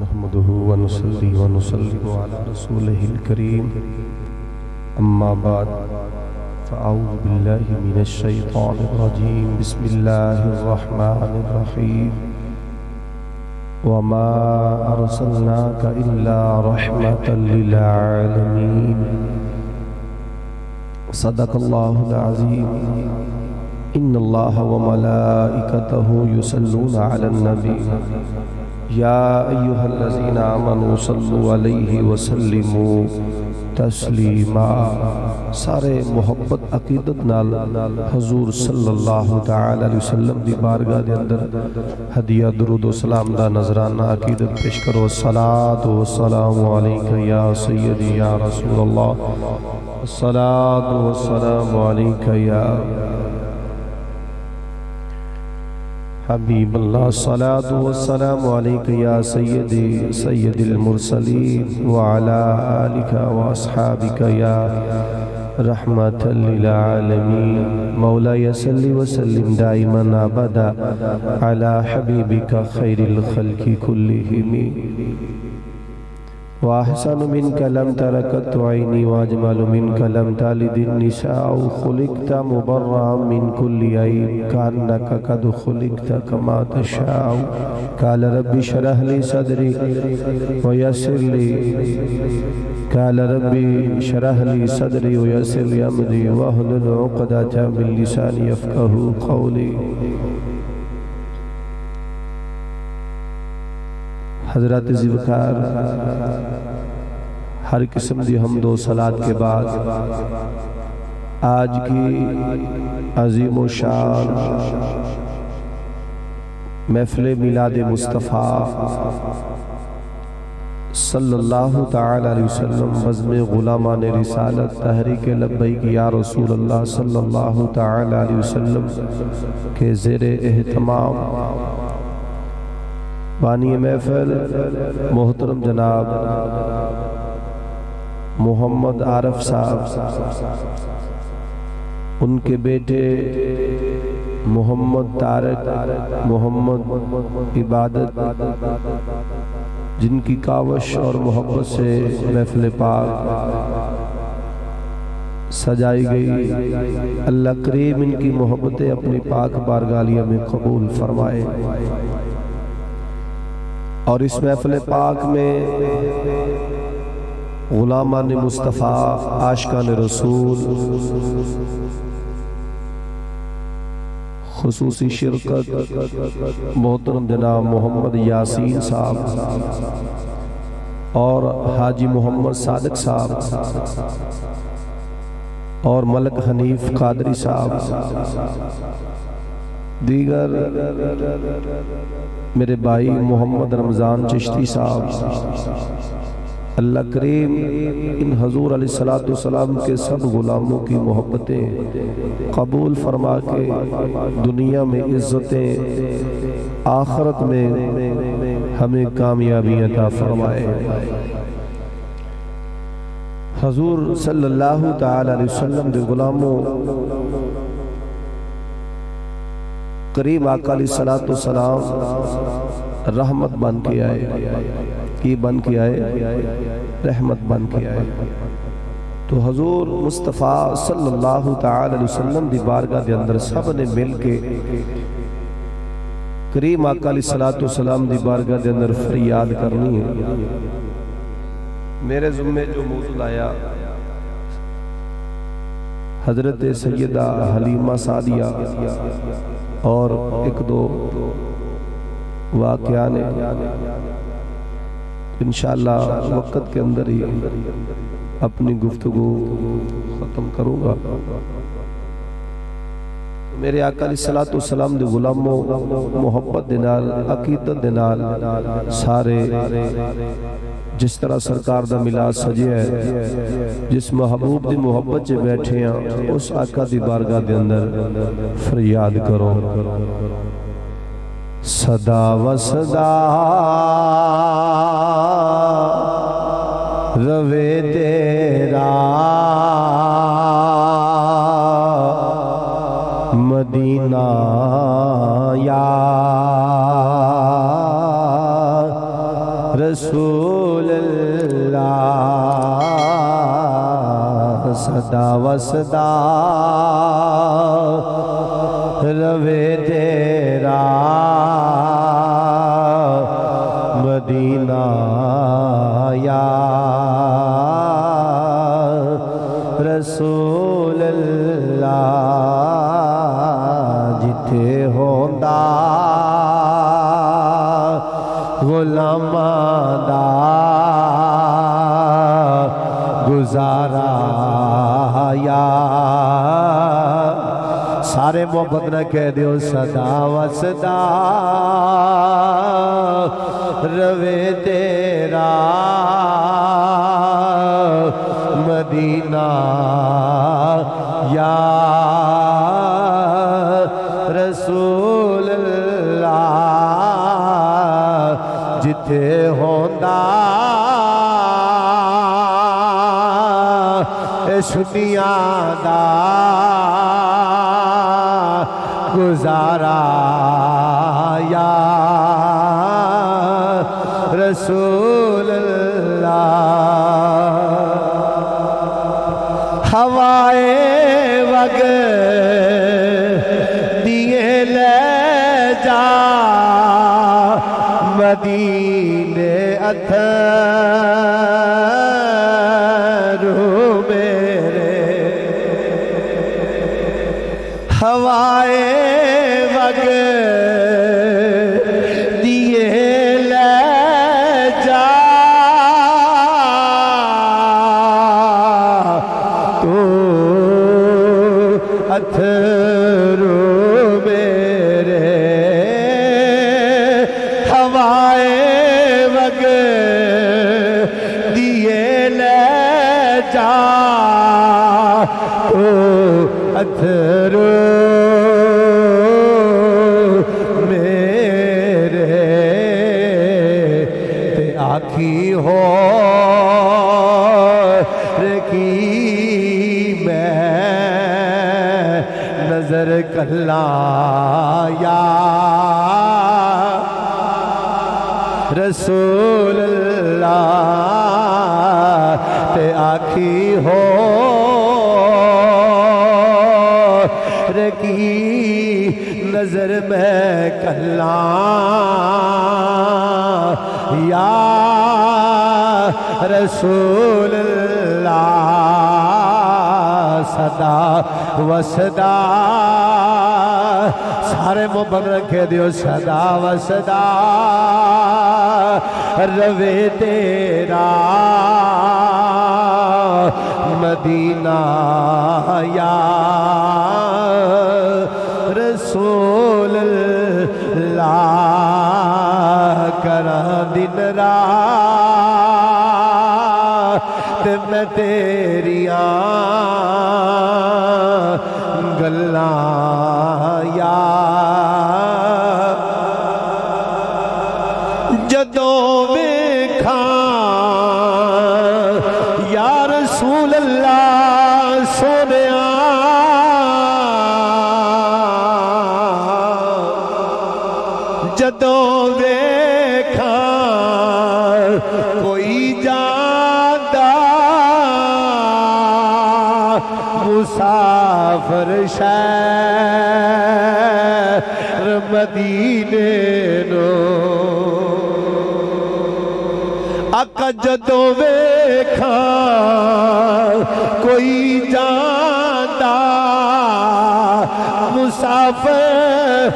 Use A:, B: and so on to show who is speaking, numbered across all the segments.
A: نحمده ونصلي ونسلم على رسوله الكريم أما بعد فأعوذ بالله من الشيطان الرجيم بسم الله الرحمن الرحيم وما أرسلناك إلا رحمة للعالمين صدق الله العظيم إن الله وملائكته يصلون على النبي يا أيها الذين آمنوا صلوا عليه وسلموا تسلیما۔ سارے محبت عقیدت نال حضور صلی اللہ تعالی علیہ وسلم دی بارگاہ دے اندر ہدیہ درود و سلام دا نظرانہ عقیدت پیش کرو۔ الصلاۃ والسلام علیکہ یا سیدی یا رسول اللہ، الصلاۃ والسلام علیکہ یا حبیب اللہ، الصلاۃ والسلام علیکہ یا سیدی سید المرسلین وعلا آلکہ واصحابکہ یا رحمت للعالمین۔ مولاي صلی وسلم دائما ابدا علی حبیبکہ خیر الخلق کلہم۔ وَأَحْسَنُ مِنْكَ لَمْ تَرَكَتْ عَيْنِي وَأَجْمَلُ مِنْكَ لَمْ تَلِدِ النِّسَاءُ خُلِقْتَ مُبَرَّأً مِنْ كُلِّ عَيْبٍ كَأَنَّكَ قَدْ خُلِقْتَ كَمَا تَشَاءُ۔ قَالَ رَبِّ اشْرَحْ لِي صَدْرِي وَيَسِّرْ لِي أَمْرِي وَاحْلُلْ عُقْدَةً مِنْ لِسَانِي يَفْقَهُوا قَوْلِي۔ حضرات ذوالفقار، ہر قسم دی حمد و صلاۃ کے بعد آج کی عظیم و شان محفل میلاد مصطفیٰ صلی اللہ تعالی علیہ وسلم بزم غلامان رسالت تحریک لبیک یا رسول اللہ صلی اللہ تعالی علیہ وسلم کے زیر اہتمام بانی محفل محترم جناب محمد عارف صاحب، ان کے بیٹے محمد طارق، محمد عبادت، جن کی کاوش اور محبت سے محفل پاک سجائی گئی، اللہ کریم ان کی محبتیں اپنی پاک بارگاہ میں قبول فرمائے۔ اور اس محفل پاک میں غلامان مصطفیٰ، عاشقان رسول خصوصی شرکت محترم جناب محمد یاسین صاحب اور حاجی محمد صادق صاحب اور ملک حنیف قادری صاحب، دیگر میرے بھائی محمد رمضان چشتی صاحب، اللہ کریم ان حضور علیہ السلام کے سب غلاموں کی محبتیں قبول فرما کے دنیا میں عزتیں، آخرت میں ہمیں کامیابی عطا فرمائے۔ حضور صلی اللہ تعالی علیہ وسلم دے غلاموں، کریم آقا علیہ السلام رحمت بن کے آئے، کی بن کے آئے؟ رحمت بن کے آئے۔ تو حضور مصطفیٰ صلی اللہ تعالی علیہ وسلم دی بارگاہ دے اندر سب نے مل کے کریم آقا علیہ السلام دی بارگاہ دے اندر فریاد کرنی ہے۔ میرے ذمے جو موضوع آیا حضرت سیدہ حلیمہ سعدیہ اور ایک دو واقعہ نے، انشاءاللہ وقت کے اندر ہی اپنی گفتگو ختم کروں گا۔ میرے آقا علیہ السلام دے غلاموں، محبت دے نال، عقیدت دے نال سارے جس طرح سرکار دا میلاد سجے ہے، جس محبوب دی محبت چے بیٹھے ہیں، اس آقا دی بارگاہ دے اندر فریاد کرو۔ صدا و صدا روے تیرا مدینہ یا رسول اللہ صدا و صدا روے تیرا مدینہ یا رسول اللہ جتھے ہوندا غلاماں دا گزارا یا سارے محبت نہ کہہ دیو صدا و صدا روے تیرا مدینہ یا رسول اللہ جتھے ہوندا اس دنیا دا گزارا یا رسول اللہ ہوائے وگ دیے لے جا مدینے اتھرو میرے ہوائے وگ دیے لے جا تو اتھرو میرے ہوائے وگ دیے لے جا تو اتھرو میرے تے آکھی ہو رکی میں نظر کلا یا رسول اللہ تے آکھی ہو رکی نظر میں کلا یا رسول اللہ صدا و صدا سارے محبت رکھے دیو صدا و صدا روے تیرا مدینہ یا رسول اللہ کرا دن رات میں تیریاں گلاں یا جدوں ویکھاں یا رسول اللہ سونیاں جدوں ویکھاں کوئی جاندا مسافر شہر مدینے نو آقا جدوں ویکھاں کوئی جاندا مسافر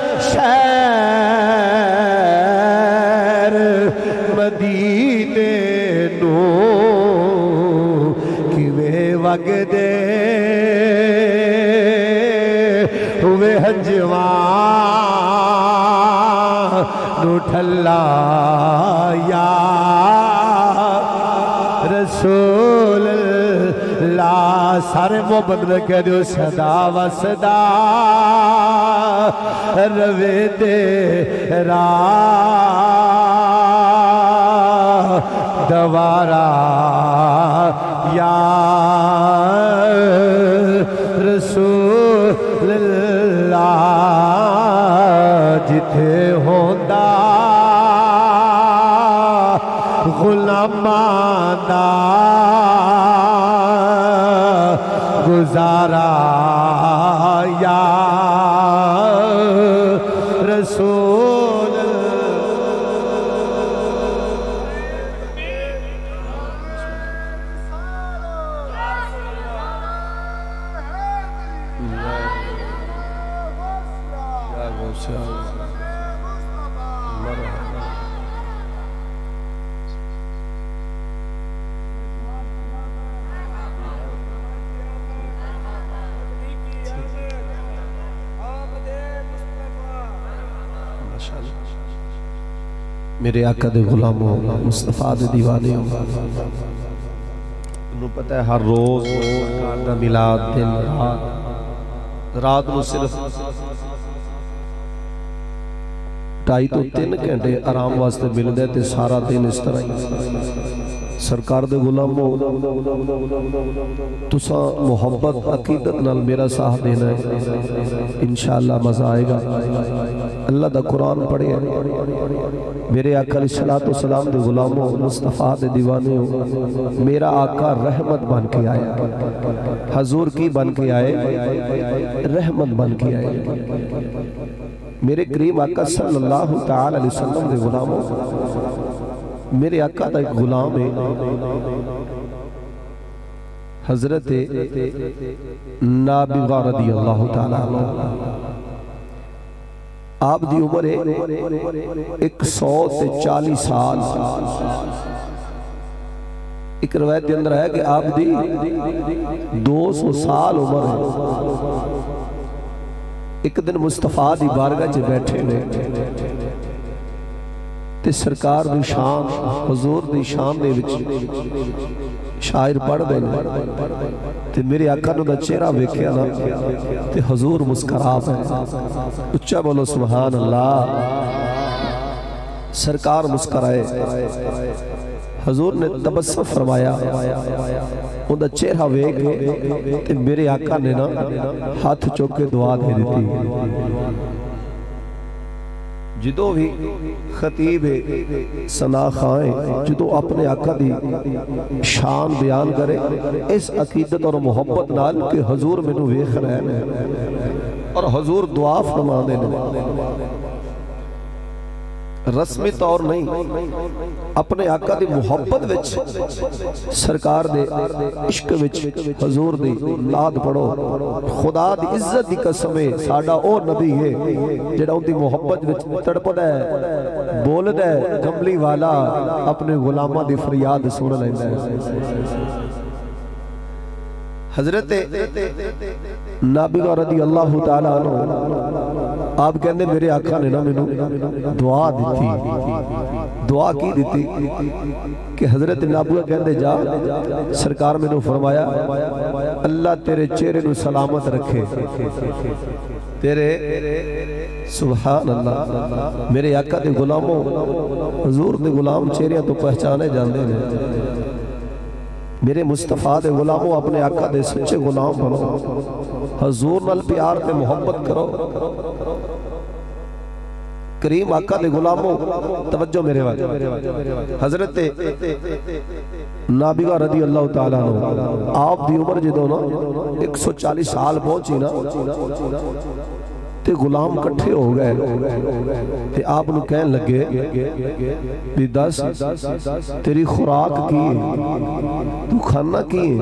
A: شہر مدینے نو کیویں وگ دے ہوئے ہنجواں نو ٹھلا یا رسول اللہ سارے محبت رکھے دیو صدا و صدا روے تیرا دوارا یا رسول اللہ جتھے ہوندا
B: غلامان دا گزارا یا رسول
A: میرے آقا دے غلاموں مصطفیٰ دے دیوانے ہوں انہوں پتہ ہے ہر روز سرکار دا ملاد دن رات نو صرف 2.5 to 3 گھنٹے آرام واسطے مل دے تے سارا دن اس طرح ہی سرکار دے غلاموں تسا محبت عقیدت نال میرا ساتھ دینا ہے انشاءاللہ مزہ آئے گا اللہ دا قرآن پڑھے میرے آقا علیہ السلام دے غلاموں مصطفیٰ دے دیوانے ہو میرا آقا رحمت بن کے آیا حضور کی بن کے آئے رحمت بن کے آئے میرے کریم آقا صلی اللہ تعالی علیہ وسلم دے غلاموں میرے آقا دا ایک غلام ہے حضرت نابغہ رضی اللہ تعالی عنہ آپ دی عمر ہے 140 سال ایک روایت کے اندر ہے کہ آپ دی 200 سال عمر ہے ایک دن مصطفیٰ دی بارگاہ چے بیٹھے نے تے سرکار دی شان حضور دی شان دے وچ شاعر پڑھ دے تے میرے آقا نو دا چہرہ ویکھیا نا تے حضور مسکرا پے اچھا بولو سبحان اللہ سرکار مسکرائے حضور نے تبسم فرمایا ان دا چہرہ ویکھ تے میرے آقا نے نا ہاتھ چوک کے دعا دے دیتی جدو بھی خطیب ثنا خائیں جدو اپنے آقا دی شان بیان کرے اس عقیدت اور محبت نال کہ حضور میں نو ویکھ رہے ہیں اور حضور دعا فرما دے رسمی طور نہیں اپنے آقا دی محبت وچ سرکار دے عشق وچ حضور دی لاد پڑھو خدا دی عزت دی قسم ہے ساڈا او نبی ہے جڑا ان دی محبت وچ تڑپدا ہے بولدا ہے کملی والا اپنے غلاماں دی فریاد سن لیندا ہے حضرت نابغہ رضی اللہ تعالی عنہ آپ کہندے میرے آقا نے نا مینوں دعا دیتی دعا کی دیتی کہ حضرت نابغہ کہندے جا سرکار مینوں فرمایا اللہ تیرے چہرے نو سلامت رکھے تیرے سبحان اللہ میرے آقا دے غلاموں حضور دے غلام چہرے تو پہچانے جاندے ہیں میرے مصطفیٰ دے غلاموں اپنے آقا دے سچے غلام بنو حضور نال پیار تے محبت کرو کریم آقا دے غلاموں توجہ میرے وقت حضرت نابغہ رضی اللہ تعالیٰ عنہ آپ دی عمر جدو نا 140 سال پہنچی نا تے غلام کٹھے ہو گئے تے آپ نو کہن لگے بھی دس تیری خوراک کی ہے تو کھانا کی ہے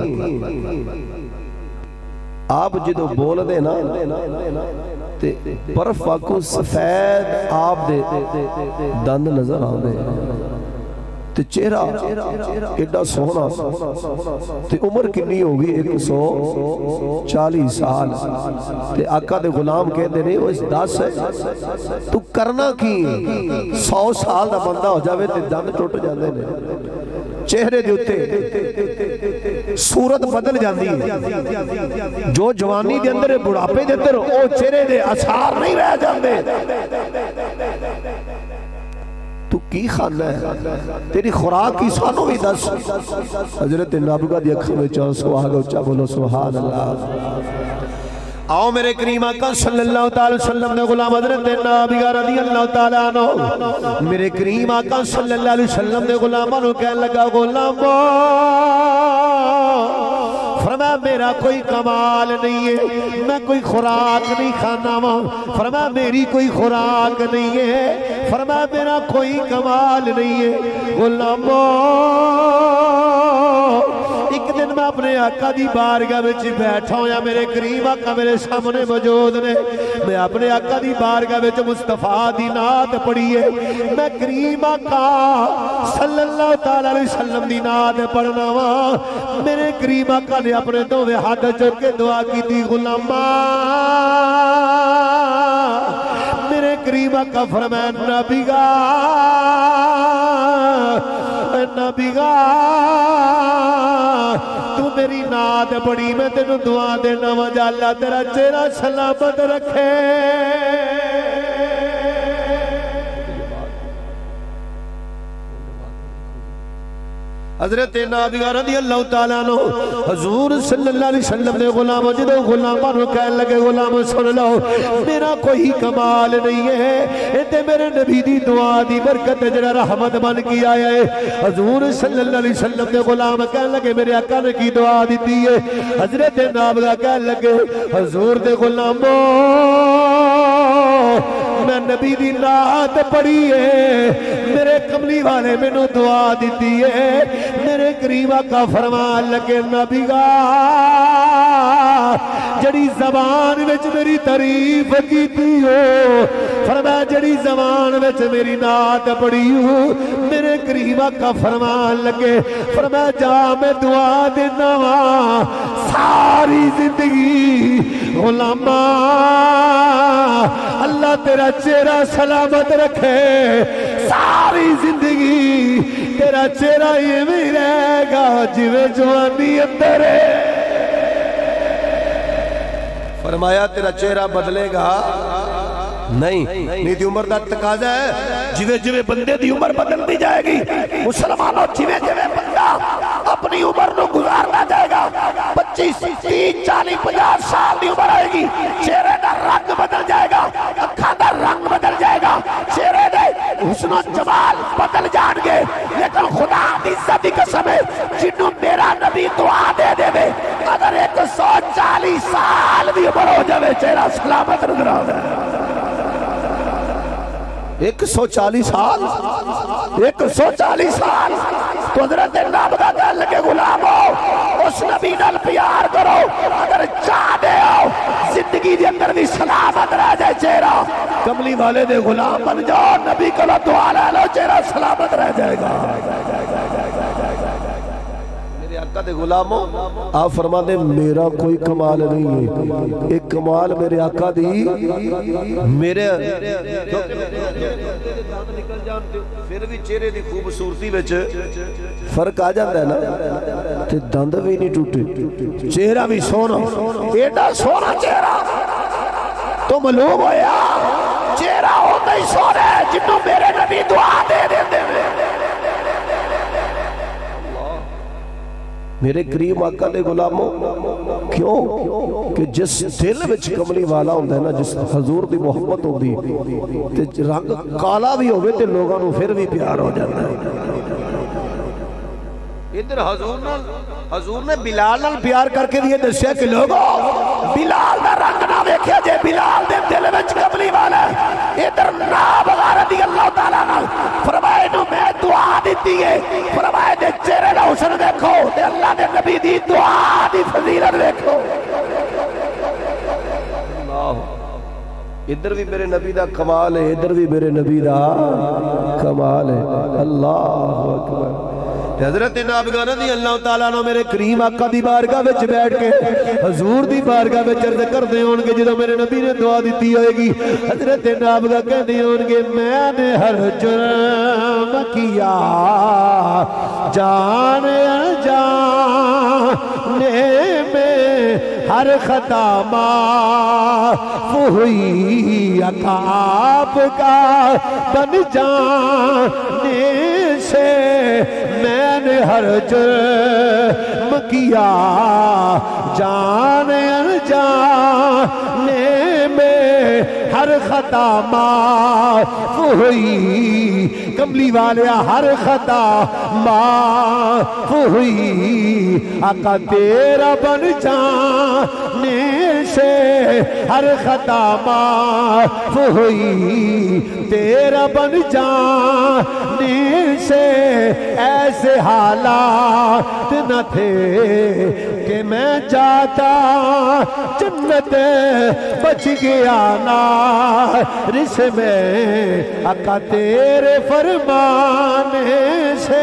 A: آپ جدو بول دے نا تے برف واکو سفید آپ دے دند نظر آن دے تے چہرہ ایڈا سونا تے عمر کنی ہوگی 140 سال تے آقا دے غلام کہتے نہیں وہ اس 10 ہے تو کرنا کی 100 سال دا بندہ ہو جاوے تے دند ٹوٹ جاندے نے چہرے دے ہوتے صورت بدل جاندی ہے جو جوانی دے اندر بڑھاپے دے اندر او چہرے دے اثار نہیں رہ جاندے تو کی خانہ ہے تیری خوراک کی سانو بھی دس حضرت نابغہ دی اکھوں میں چانسو آگا اچھا بولو سبحان اللہ آؤ میرے کریم آقا صلی اللہ تعالی وسلم نے غلام حضرت نابغہ رضی اللہ تعالیٰ عنہ میرے کریم آقا صلی اللہ علیہ وسلم نے غلاموں نے کہنے لگا غلاموں فرمایا میرا کوئی کمال نہیں ہے میں کوئی خوراک نہیں کھانا ہوں فرمایا میری کوئی خوراک نہیں ہے فرمایا میرا کوئی کمال نہیں ہے غلاموں ایک دن میں اپنے آقا دی بارگاہ وچ بیٹھا ہوں یا میرے کریم آقا میرے سامنے موجود نے میں اپنے آقا دی بارگاہ وچ مصطفیٰ دی نعت پڑھی ہے میں کریم آقا صلی اللہ تعالی علیہ وسلم دی نعت پڑھنا وا میرے کریم آقا نے اپنے دوویں ہاتھ چک کے دعا کی تھی غلاماں میرے کریم آقا فرمایا نبیگا نبیگا تو میری نعت پڑھی میں تینوں دعا دینا وجہ اللہ تیرا چہرہ سلامت رکھے حضرت نابغہ رضی اللہ تعالیٰ عنہ حضور صلی اللہ علیہ وسلم نے غلاموں جدو غلاموں نے کہنے لگے غلاموں سن لو میرا کوئی کمال نہیں ہے ایتے میرے نبی دی دعا دی برکت جڑا رحمت بن کی آیا ہے حضور صلی اللہ علیہ وسلم نے غلام کہنے لگے میرے آقا نے کی دعا دیتی ہے حضرت نابغہ کہنے لگے حضور دے غلاموں میں نبی دی نعت پڑھی ہے میرے کملی والے میں نو دعا دیتی ہے میرے کریم آقا فرمان لگے نبیگا جڑی زبان وچ میری تعریف کیتی ہو فرمایا جڑی زبان وچ میری نعت پڑھی ہو میرے کریم آقا فرمان لگے فرمایا جا میں دعا دینا وا ساری زندگی غلاماں اللہ تیرا چہرہ سلامت رکھے ساری زندگی تیرا چہرہ یہ بھی رہے گا جوے جوانی اندر ہے فرمایا تیرا چہرہ بدلے گا نہیں دی عمر دا تقاضا ہے جوے جوے بندے دی عمر بدل دی جائے گی مسلمانوں جوے جوے بندہ اپنی عمر نو گزارنا جائے گا 25 30 40 50 سال دی عمر آئے گی چہرے دا رنگ بدل جائے گا اکھاں دا رنگ بدل جائے گا چہرے دے حسن و جمال بدل جان گے لیکن خدا دی عزت دی قسم ہے جنوں میرا نبی دعا دے دے وے اگر 140 سال دی عمر ہو جائے چہرہ سلامت نظر آتا ہے 140 سال 140 سال تو حضرت نابغہ کہنے لگے غلاموں اس نبی نال پیار کرو اگر چاہ دے ہو زندگی دے اندر بھی سلامت رہ جائے چہرہ کملی والے دے غلام بن جاؤ نبی کو دعا لے لو چہرہ سلامت رہ جائے گا میرے آقا دے غلاموں آپ فرما دے میرا کوئی کمال نہیں ہے ایک کمال میرے آقا دی میرے پھر بھی چہرے دی خوبصورتی وچ فرق آ جاتا ہے نا تے دند بھی نہیں ٹوٹے چہرہ بھی سونا ایڈا سونا چہرہ تو معلوم ہویا چہرہ ہوتا ہی سونا ہے جنہوں میرے نبی دعا دے دے دے میرے کریم آقا دے غلاموں کیوں کہ جس دل وچ کملی والا ہوتا ہے نا جس حضور دی محبت ہوتی تے رنگ کالا بھی ہوئے تے لوگاں نو پھر بھی پیار ہو جاتا ہے ادھر حضور نے بلال نال پیار کر کے دیئے دسیا کہ لوگوں بلال دا رنگ نہ دیکھیا جے بلال دے دل وچ کملی والا ہے ادھر نابغہ رضی اللہ تعالیٰ نال فرمائے نو میں دعا دیتی ہے فرمائے دے چہرے دا حسن دیکھو دے اللہ دے نبی دی دعا دی فضیلت دیکھو ادھر بھی میرے نبی دا کمال ہے ادھر بھی میرے نبی دا کمال ہے اللہ اکبر حضرت نابغہ رضی اللہ تعالیٰ عنہ میرے کریم آقا دی بارگاہ وچ بیٹھ کے حضور دی بارگاہ وچ عرض کر دے ہون گے جدو میرے نبی نے دعا دیتی ہوئے گی حضرت نابغہ کہہ دے ہون گے میں نے ہر جرم کیا جانے میں ہر خطا معاف ہوئی عقاب کا بن جانے سے میں نے ہر جرم کیا جان انجان
B: میں ہر خطا معاف ہوئی، کملی والے ہر خطا معاف ہوئی، آقا تیرا بن جانے سے ہر خطا معاف ہوئی، تیرا بن جانے سے ایسے حالات نہ تھے کہ میں جاتا جنت بچ گیا نارس میں، آقا تیرے فرمانے سے۔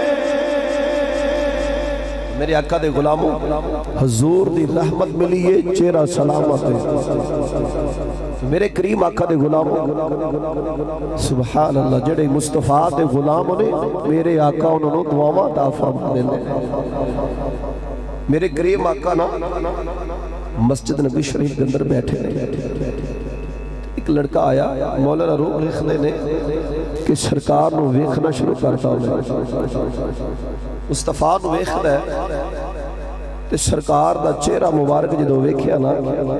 A: میرے آقا دے غلاموں، حضور دی رحمت ملی ہے، چہرہ سلامت ہے۔ میرے کریم آقا دے غلاموں، سبحان اللہ، جڑے مصطفیٰ دے غلام نے میرے آقا انہوں نے دعاواں عطا فرمانے لے۔ میرے کریم آقا نا مسجد نبی شریف کے اندر بیٹھے رہے، ایک لڑکا آیا، مولانا روح لکھنے نے کہ سرکار نو ویکھنا شروع کرتا ہوں، مصطفیٰ نو ویکھدا ہے تے سرکار دا چہرہ مبارک جدو ویکھیا نا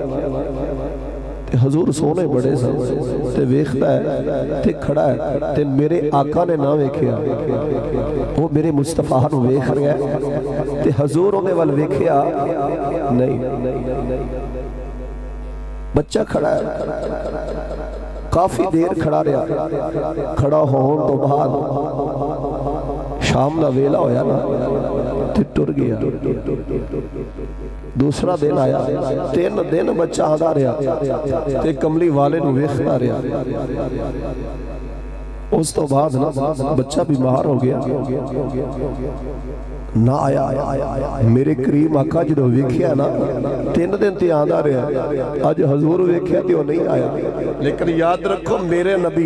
A: تے حضور سونے بڑے سن تے ویکھدا ہے تے کھڑا ہے تے میرے آقا نے نہ ویکھیا، وہ میرے مصطفیٰ نو ویکھ رہا ہے تے حضور نے وال ویکھیا نہیں۔ بچہ کھڑا ہے، کافی دیر کھڑا رہا، کھڑا ہون تو بعد شام دا ویلا ہویا نا تے ٹر گیا۔ دوسرا دن آیا، 3 دن بچہ آدھا رہا تے کملی والے نو ویکھدا رہا، اس تو بعد نا بچہ بیمار ہو گیا، نہ آیا۔ میرے کریم آقا جدو ویکھیا نا 3 دن تے آدھا رہا، آج حضور ویکھیا تے وہ نہیں آیا، لیکن یاد رکھو میرے نبی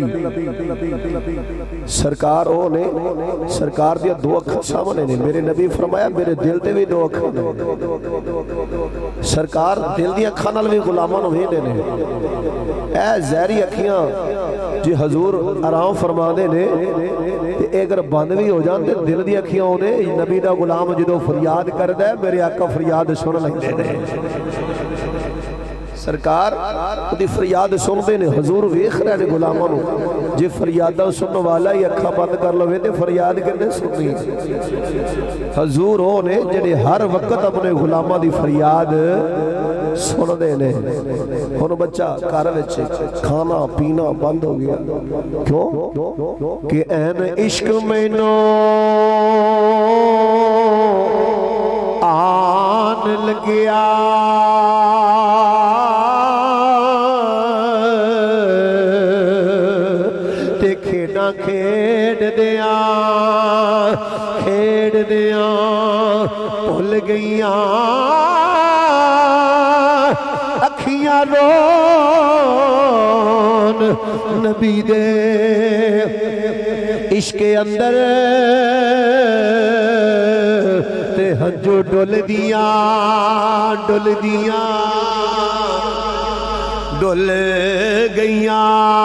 A: سرکار او نے، سرکار دیا 2 اکھاں سامنے نے، میرے نبی فرمایا میرے دل تے بھی 2 اکھاں نے، سرکار دل دیا اکھاں نال بھی غلامان ویندے نے، اے زہری اکھیاں جی حضور آرام فرما دے نے تے اگر بند بھی ہو جان تے دل دی اکھیاں ہونے، نبی دا غلام جدو فریاد کردہ ہے میرے آقا فریاد سن لگتے نے، سرکار دی فریاد سن دے نے، حضور ویکھ رہے نے غلاموں جی فریادہ سننے والا ہی اکھا بند کر لوے تے فریاد کرنے سننی، حضور ہونے جنہیں ہر وقت اپنے غلامہ دی فریاد سن دے نے۔ ہن بچہ گھر وچ کھانا پینا بند ہو گیا، کیوں کہ این عشق مینوں آن لگیا، تے کھیڑا کھیڑ دیاں بھول گئیاں اکھیاں رون نبی دے عشق اندر تے ہنجو ڈول دیاں ڈول گئیاں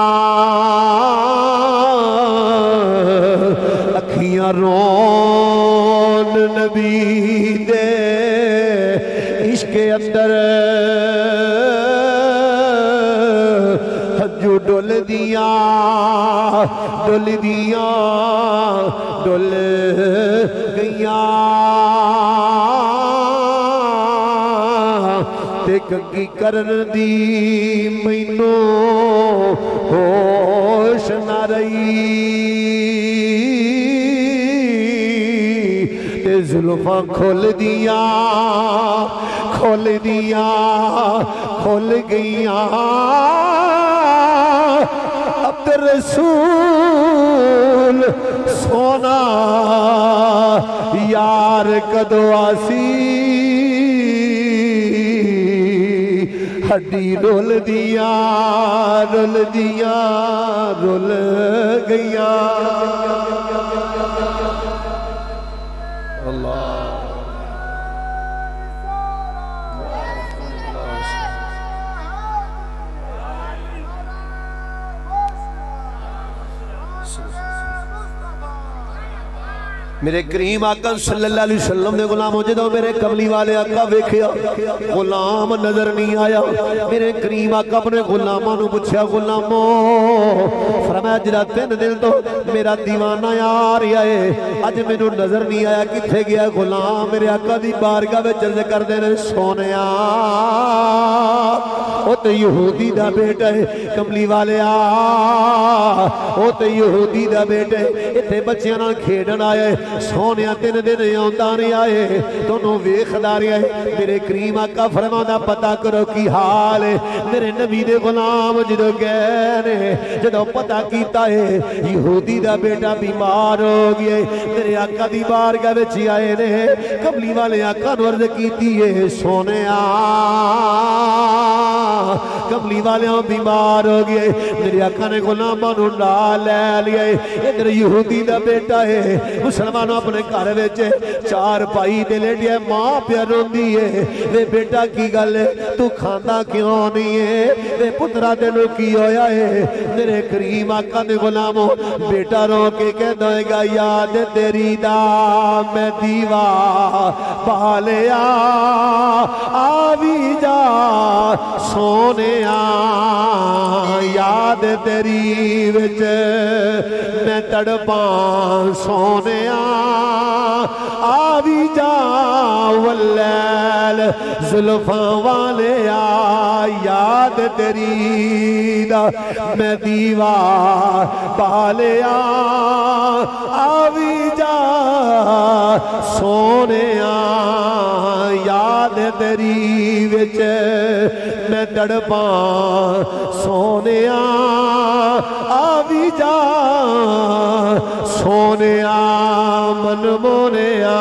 A: اکھیاں رون نبی دے عشق اندر ہنجو ڈول گئیاں تے کنگی کرن دی مینوں ہوش نہ رہی، تے زلفاں کھول گئیاں عبد الرسول سونا یار کدو آسی، ہڈی رول گئیاں۔ اللہ
B: میرے کریم آقا صلی اللہ علیہ وسلم نے غلام ہو جدو میرے کملی والے آقا ویکھیا غلام نظر نہیں آیا میرے کریم آقا اپنے غلاماں نو پوچھیا غلامو فرمایا جڑا 3 دن تو میرا دیوانہ آ رہا ہے اج مینوں نظر نہیں آیا کتھے گیا غلام میرے آقا دی بارگاہ وچ عرض کردے نے سونیا او تے یہودی دا بیٹا ہے کملی والے او تے یہودی دا بیٹا ہے ایتھے بچیاں نال کھیڈن آیا ہے سونیا 3 دن آندا نہیں آئے تونوں ویکھدا رہیا ہے میرے کریم آقا فرمادا پتہ کرو کی حال ہے میرے نبی دے غلام جدو گئے نے جدو پتہ کیتا ہے یہودی دا بیٹا بیمار ہو گیا ہے میرے آقا دی بارگاہ وچ آئے نے کملی والے آقا نو عرض کیتی ہے سونیا کملی والے بیمار ہو گئے میرے آقا نے غلاماں نو نال لے لیا ادھر یہودی دا بیٹا ہے مسلمانوں اپنے گھر وچ چار پائی تے لیٹیا ماں پیا روندی ہے وے بیٹا کی گل ہے تو کھاندا کیوں نہیں ہے وے پترا تینوں کی ہویا ہے میرے کریم آقا نے غلاموں بیٹا رو کے کہندا ہے گا یاد تیری دا میں دیوا پالیا آوی جا سونیا یاد تیری وچ میں تڑپاں سونیا آوی جا واللیل زلفاں والیا یاد تیری دا میں دیوار پالیا آوی جا سونیا یاد تیری وچ میں تڑپاں سونیا آوی جا سونیا من مونیا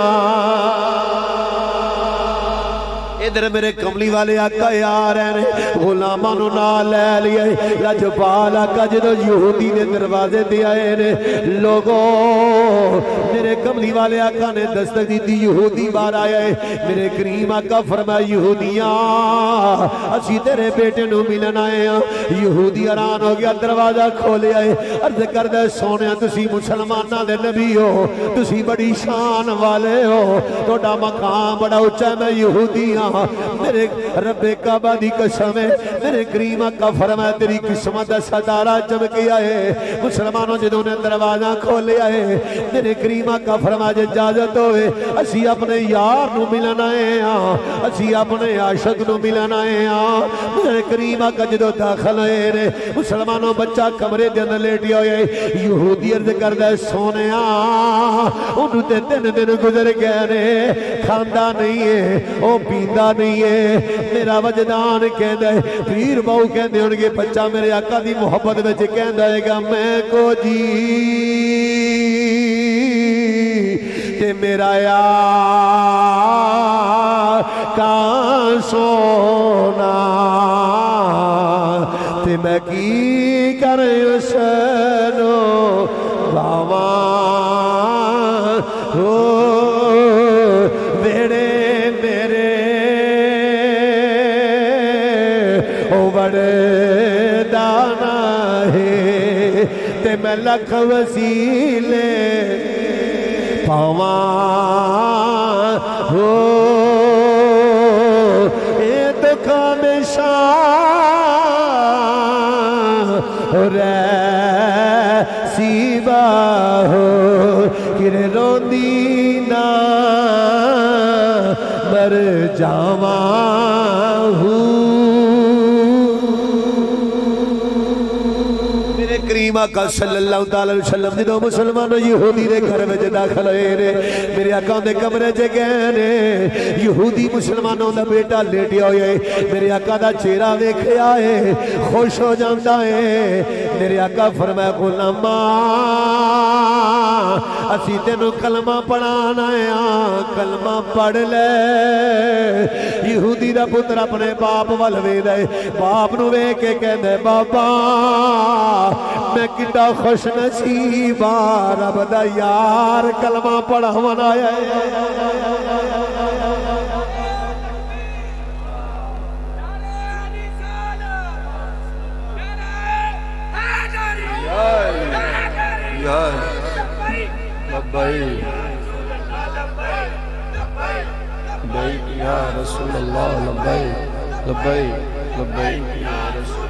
B: ادھر میرے کملی والے آقا آ رہے ہیں غلاماں نو نال لے لیا لجپال آقا جدو یہودی دے دروازے تے آئے نے لوگوں میرے کملی والے آقا نے دستک دی تھی یہودی بار آیا ہے میرے کریم آقا فرمایا یہودیاں اسی تیرے بیٹے نو ملن آئے ہیں یہودی حیران ہو گیا دروازہ کھولے آئے عرض کردہ سونیا تسی مسلمانہ دے نبی ہو تسی بڑی شان والے ہو توڑا مقام بڑا اچھا ہے میں یہودی ہاں میرے رب کعبہ دی قسم ہے میرے کریم آقا فرمایا تیری قسمت ستارہ چمکی آئے مسلمانوں جدوں نے دروازہ کھولے آئے میرے کریم آقا فرمایا اجازت ہوئے اسی اپنے یار نو ملن آئے ہاں اسی اپنے عاشق نو ملن آئے ہاں میرے کریم آقا جدوں داخل ہوئے نے مسلمانوں بچہ کمرے دے اندر لیٹی ہوئے یہودی عرض کردہ سونیا انہوں تے 3 دن گزر گئے نے کھاندہ نہیں ہے او پیندہ نہیں ہے میرا وجدان کہندہ ہے پیر باؤ کہندے انگے بچہ میرے آقا دی محبت وچ کہندہ ہے گا میں کو جی تے میرا یار کا سونا تے میں کی کر اسنو باواں ہو ویڑے میرے او بڑے دانا ہے تے میں لکھ وسیلے پاواں ہو اے دکھا میں شاہ رہ سیبا ہو کرے روندی نا مر جاواں ہوں کریم آقا صلی اللہ علیہ وسلم جدو مسلمان یہودی دے گھر میں داخل ہوئے نے میرے آقا دے کمرے چ گئے نے یہودی مسلمانوں دا بیٹا لیٹیا ہوئے میرے آقا دا چہرہ ویکھیا ہے خوش ہو جاندا ہے میرے آقا فرمایا غلاما اسی تینوں کلمہ پڑھانا ہے کلمہ پڑھ لے یہودی دا پتر اپنے باپ وال ویکھدا ہے باپ نو ویکھ کے کہندا ہے بابا میں کتا خوش نصیبہ رب دا یار کلمہ پڑھاون آیا ہے
A: لبیک یا رسول اللہ لبیک لبیک لبیک یا رسول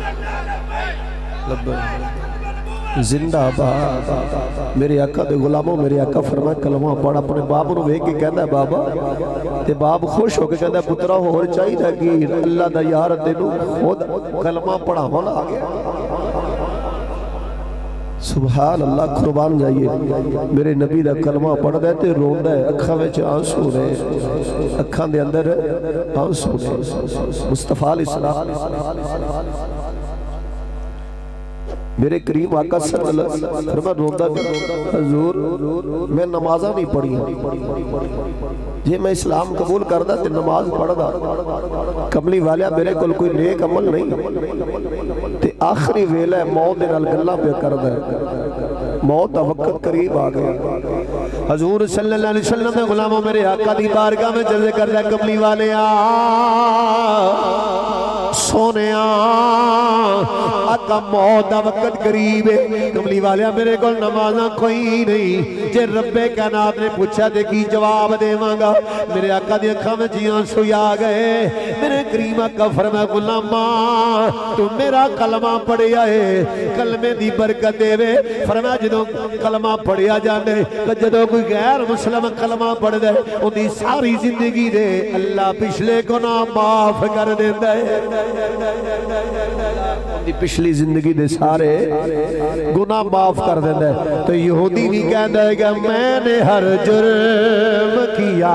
A: لبیک زندہ باد میرے آقا دے غلاموں میرے آقا فرمائے کلمہ پڑھ اپنے باپ نو ویکھ کے کہندا ہے بابا تے باپ خوش ہو کے کہندا ہے پترا ہور چاہیدا کہ اللہ دا یار تینو خود کلمہ پڑھاون آ گیا سبحان اللہ قربان جائیے میرے نبی دا کلمہ پڑھ دے تے روندا ہے اکھاں وچ آنسو نے اکھاں دے اندر آنسو نے مصطفیٰ علیہ السلام میرے کریم آقا صلی اللہ علیہ وسلم فرما روندہ حضور میں نمازہ نہیں پڑھی یہ میں اسلام قبول کردہ تے نماز پڑھدا کملی والیا میرے کل کوئی نیک عمل نہیں تے آخری ویلہ موت دے نال گلاں پہ کردہ موت دا وقت قریب آ گیا حضور صلی اللہ علیہ وسلم نے غلاموں میرے آقا دی بارگاہ میں جلدے کردہ کملی والیا سونیا آقا موت دا وقت قریب ہے کملی والیا میرے کو نمازاں کوئی نہیں جے رب کائنات نے پوچھا دے کی جواب دے مانگا میرے آقا دی اکھاں میں جیاں سویا گئے میرے کریم آقا فرمایا غلاماں تو میرا کلمہ پڑھیا ہے کلمے دی برکت دے وے فرمایا جدوں کلمہ پڑھیا جاندے جدوں کوئی غیر مسلم کلمہ پڑھ دے اندی ساری زندگی دے اللہ پچھلے گناہ معاف کر دیندا ہے پچھلی زندگی دے سارے گناہ معاف کر دیندے تو یہودی بھی کہندے کہ میں نے ہر جرم کیا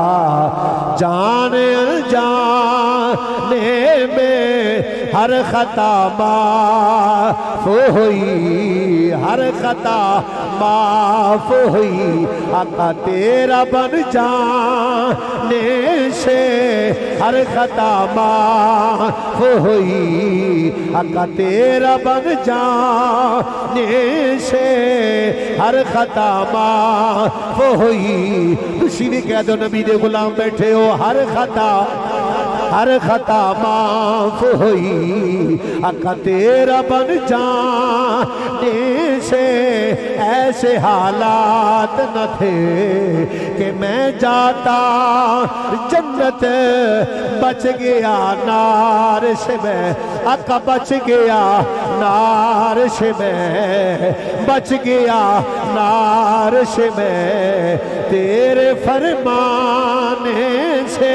A: جانے انجانے میں ہر خطا معاف ہوئی ہر خطا معاف ہوئی آقا تیرا بن جانے سے ہر خطا معاف ہوئی آقا تیرا بن جانے سے ہر خطا معاف ہوئی خوشی بھی کہہ دو نبی دے غلام بیٹھے ہو ہر خطا معاف ہوئی آقا تیرا بن جانے سے ایسے حالات نہ تھے کہ میں جاتا جنت بچ گیا نار سے میں آقا بچ گیا نار سے میں بچ گیا نار سے میں تیرے فرمانے سے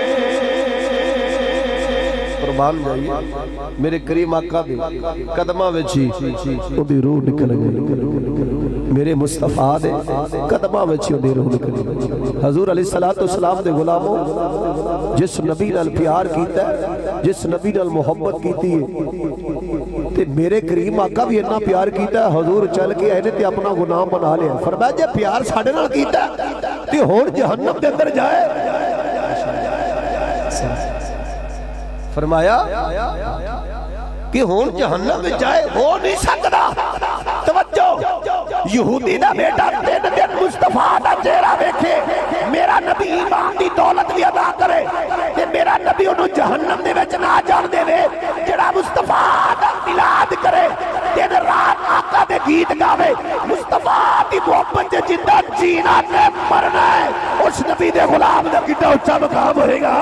A: قربان جائیے میرے کریم آقا دے قدمہ وچی او دی روح نکل گئی میرے مصطفیٰ دے قدمہ وچی او دی روح نکل گئی حضور علیہ السلام دے غلاموں جس نبی نال پیار کیتا ہے جس نبی نال محبت کیتی ہے تے میرے کریم آقا بھی اتنا پیار کیتا ہے حضور چل کے آئے نے تے اپنا گناہ بنا لیا فرمایا جے پیار ساڑھے نال کیتا ہے تے ہون جہنم دے اندر جائے فرمایا کہ ہون جہنم میں جائے ہو نہیں سکتا توجہ یہودی دا بیٹا دن دن مصطفیٰ دا چہرہ بیکھے میرا نبی ایمان دی دولت بھی ادا کرے کہ میرا نبی انہوں جہنم دے وچ نہ جان دے وے جڑا مصطفیٰ دا ملاد کرے دن رات آقا دے گیت گاوے مصطفیٰ دی محبت جے جندہ جینا نے مرنا ہے اس نبی دے غلام دا کتنا اچھا مقام ہوئے گا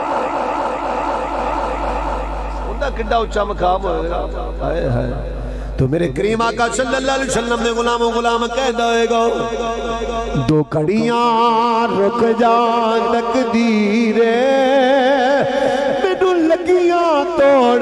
A: کڈا اچھا مقام ہوئے گا تو میرے کریم آقا صلی اللہ علیہ وسلم نے غلام کہہ دائے گا دو کڑیاں رک جان تقدیرے مینوں لگیاں توڑ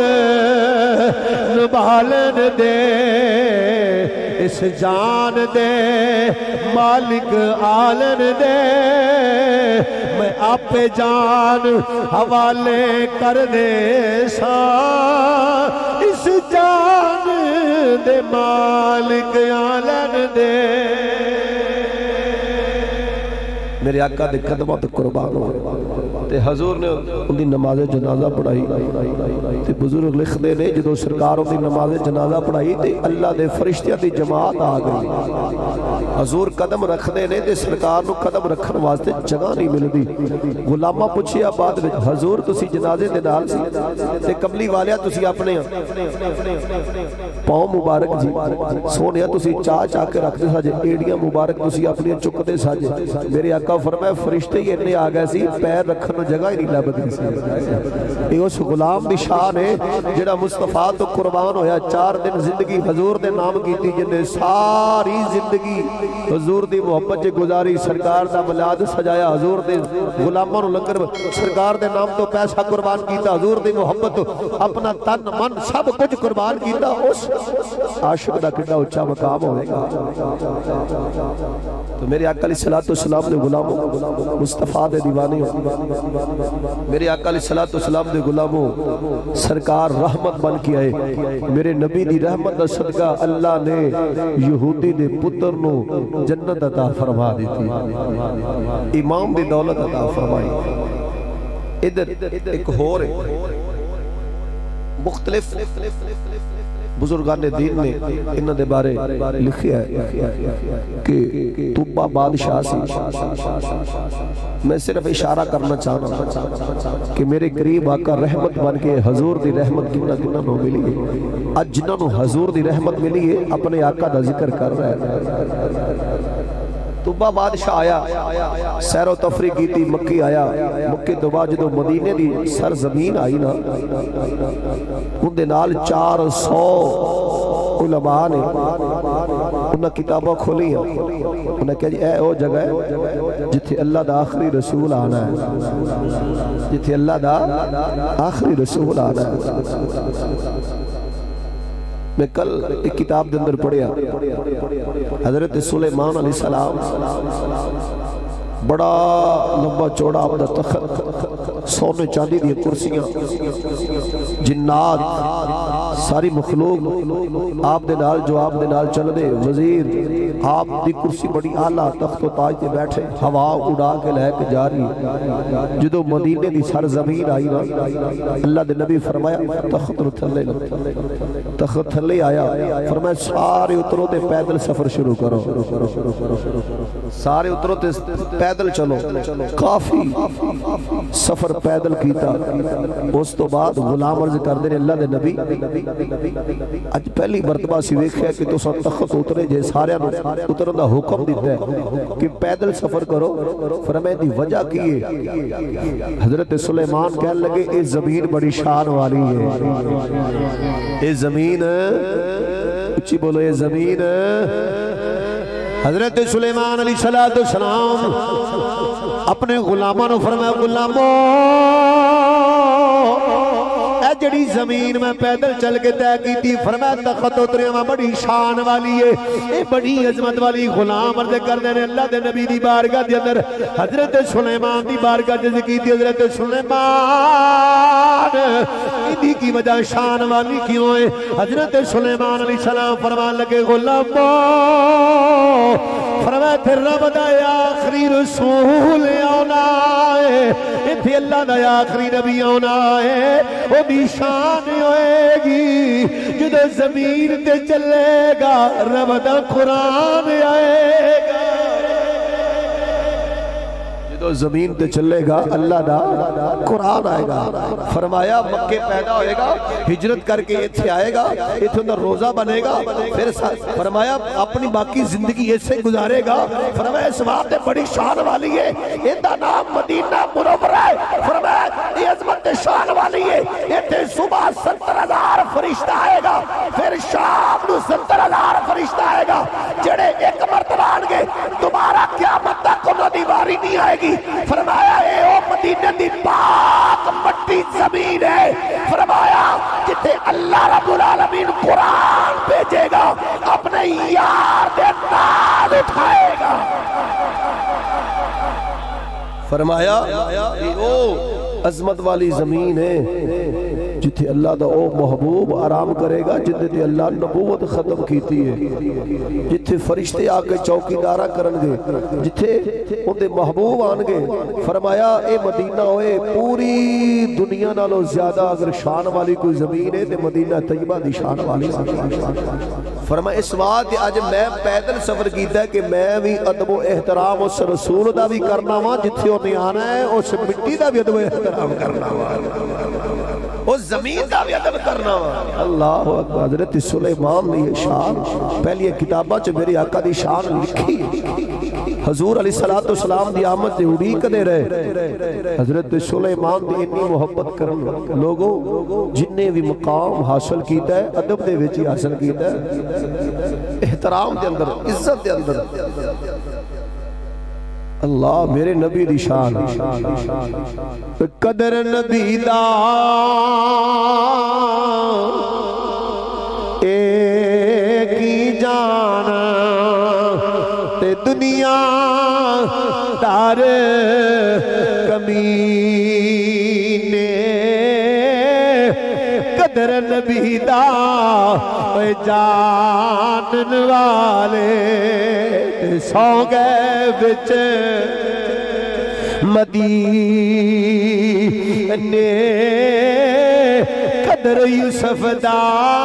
A: نبھالن دے اس جان دے مالک آلن دے میں آپ جان حوالے کر دے سا اس جان دے مالک آلن دے میرے آقا دے قدمہ تو قربان ہو تے حضور نے ان دی نماز جنازہ پڑھائی تے بزرگ لکھ دے نے جدو سرکار ان دی نماز جنازہ پڑھائی تے اللہ دے فرشتیاں دی جماعت آ گئی حضور قدم رکھ دے نے تے سرکار نو قدم رکھن واسطے جگہ نہیں ملدی غلامہ پوچھیا بعد وچ حضور تسی جنازے دے نال سی تے کملی والیا تسی اپنے پاؤں مبارک جی سونیا تسی چاہ کے رکھ دے ساجے ایڑیاں مبارک تسی اپنی چک دے ساجے میرے آقا فرمایا فرشتے ہی اتنے آ گئے سی پیر رکھن جگہ ہی نہیں لبدی سی یہ اس غلام دی شان ہے جڑا مصطفیٰ تو قربان ہویا 4 دن زندگی حضور دے نام کیتی جن نے ساری زندگی حضور دی محبت سے گزاری سرکار دا ملاد سجایا حضور دے غلاموں نو لنگر سرکار دے نام تو پیسہ قربان کیتا حضور دی محبت اپنا تن من سب کچھ قربان کیتا اس عاشق دا کڈا اونچا مقام ہوئے گا تو میرے آقا علیہ السلام دے غلاموں مصطفیٰ دے دیوانے ہو میرے آقا علیہ السلام دے غلاموں سرکار رحمت بن کے آئے میرے نبی دی رحمت دا صدقہ اللہ نے یہودی دے پتر نو جنت عطا فرما دیتی امام دی دولت عطا فرمائی ادھر ایک ہور مختلف بزرگان دین نے انہوں دے بارے لکھیا ہے کہ طبہ بادشاہ سی میں صرف اشارہ کرنا چاہنا کہ میرے قریب آقا رحمت بن کے حضور دی رحمت کنہ نو ملی ہے آج جنہوں نو حضور دی رحمت ملی ہے اپنے آقا دا ذکر کر رہا ہے طبہ بادشاہ آیا سیر و تفریح کی تھی مکی آیا مکی تو بعد جدو مدینے دی سرزمین آئی نا ان دے نال 400 علماء نے انہاں کتابہ کھولی ہیں انہاں کہا جی اے او جگہ ہے جتھے اللہ دا آخری رسول آنا ہے جتھے اللہ دا آخری رسول آنا ہے میں کل ایک کتاب دے اندر پڑھیا حضرت سلیمان علیہ السلام بڑا لمبا چوڑا اپنا تخت سونے چاندی دی کرسیاں جنات ساری مخلوق آپ دے نال جو آپ دے نال چل دے وزیر آپ دی کرسی بڑی آلہ تخت و تاج تے بیٹھے ہوا اڑا کے لے کے جاری جدو مدینے دی سرزمین آئی نا اللہ دے نبی فرمایا تخت تھلے آیا فرمایا سارے اترو تے پیدل سفر شروع کرو سارے اترو تے پیدل چلو کافی سفر پیدل کیتا اس تو بعد غلام عرض کر دے اللہ دے نبی اج پہلی مرتبہ سی ویکھیا کہ تو سن تخت اترے جے سارے اترن دا حکم دیتا ہے کہ پیدل سفر کرو فرمایا دی وجہ کی ہے حضرت سلیمان کہنے لگے اے زمین بڑی شان والی ہے اے زمین اچھی بولو اے زمین حضرت سلیمان علیہ السلام اپنے غلاموں نے فرمایا غلاموں اے جڑی زمین میں پیدل چل کے طے کی تھی فرمایا تخت اتریا میں بڑی شان والی ہے اے بڑی عظمت والی غلام عرض کر دے اللہ دے نبی دی بارگاہ دے اندر حضرت سلیمان دی بارگاہ جز کی تھی حضرت سلیمان ادھی کی وجہ شان والی کیوں ہے حضرت سلیمان علیہ السلام فرمان لگے غلاموں فرمایا پھر رب دا آخری رسول آنا ہے اتھے اللہ دا آخری نبی آنا ہے وہ بھی شان ہوئے گی جدو زمین تے چلے گا رب دا قرآن آئے گا جدو زمین تے چلے گا اللہ دا قرآن آئے گا فرمایا مکے پیدا ہوئے گا ہجرت کر کے اتھے آئے گا اتھے اندر روزہ بنے گا پھر فرمایا اپنی باقی زندگی ایسے گزارے گا فرمایا اس بات بڑی شان والی ہے اندہ نام مدینہ منورہ ہے فرمایا یہ عظمت شان والی ہے اتھے صبح 70,000 فرشتہ آئے گا پھر شام نو 70,000 فرشتہ آئے گا جڑے ایک مرتبہ آنگے دوبارہ قیامت تک انہوں دی واری نہیں آئے گی فرمایا اے او مدینہ دی پاک مٹی زمین ہے فرمایا جتے اللہ رب العالمین قرآن بھیجے گا اپنے یار دے نال اٹھائے گا فرمایا اے او عظمت والی زمین ہے جتھے اللہ دا او محبوب آرام کرے گا جتھے تے اللہ نبوت ختم کیتی ہے، جتھے فرشتے آ کے چوکی دارہ کرن گے، جتھے ان دے محبوب آن گے۔ فرمایا اے مدینہ ہوئے پوری دنیا نالو زیادہ اگر شان والی کوئی زمین ہے تے مدینہ طیبہ دی شان والی۔ فرمایا اس بات آج میں پیدل سفر کیتا ہے کہ میں بھی ادب و احترام اس رسول دا بھی کرنا ہوا، جتھے انہیں آنا ہے اس مٹی دا بھی ادب و احترام کرنا ہوا، اس زمین دا بھی ادب کرنا ہوا۔ اللہ اکبر۔ حضرت سلیمان نے یہ شان پہلی کتابہ چ میری آقا دی شان لکھی، حضور علیہ السلام دی آمد دے اڑیک دے رہے، حضرت سلیمان دی اتنی محبت کرن لوگوں جن نے بھی مقام حاصل کیتا ہے ادب دے وچ ہی حاصل کیتا ہے، احترام دے اندر، عزت دے اندر۔ اللہ میرے نبی دی شان، قدر نبی دا ایک ہی جان تے دنیا دار کمینے، قدر نبی دا جانن والے سو گئے بچ مدینے، قدر یوسف دا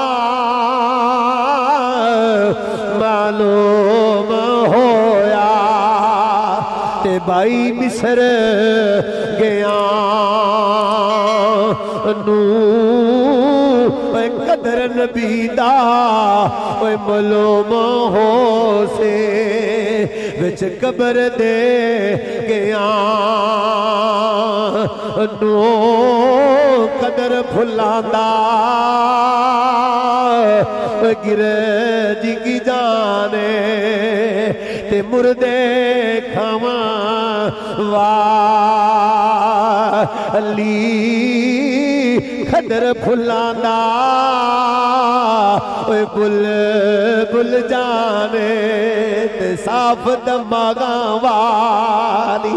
A: معلوم ہویا تے بائی مصر گیا نو، قدر نبی دا معلوم ہو سے وچ قبر دے گیا نو، قدر پھلاندا گرج کی جانے تے مردے کھاواں والی، قدر پھلاندا بل بل جانے تے صاف دماغاں والی۔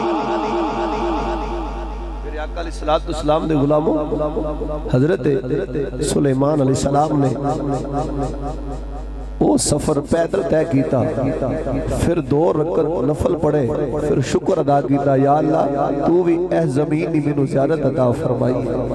A: میرے آقا علیہ السلام دے غلاموں، حضرت سلیمان علیہ السلام نے وہ سفر پیدل طے کیتا، پھر 2 رکعت نفل پڑھے، پھر شکر ادا کیتا، یا اللہ تو بھی اے زمین دی مینوں زیارت عطا فرمائی۔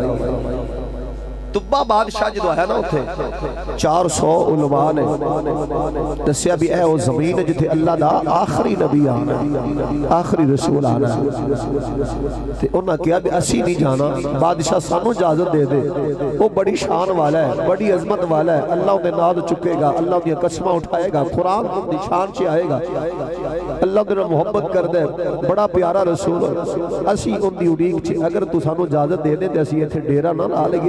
A: تبا بادشاہ جدو ہے نا اتھے 400 علماء نے دسیا بھی اے وہ زمین ہے جتھے اللہ دا آخری نبی آنا، آخری رسول آنا، تے انہاں کیا بھی اسی نہیں جانا، بادشاہ سانو اجازت دے دے، وہ بڑی شان والا ہے، بڑی عظمت والا ہے، اللہ انہیں ناد چکے گا، اللہ انہیں قسمہ اٹھائے گا، قرآن انہیں شان چے آئے گا، اللہ انہیں محبت کر دے، بڑا پیارا رسول ہے، اسی انہیں اڑیک چھے، اگر تو سانو اجازت دے دے تے اسی ایتھے ڈیرہ نہ لا لگے۔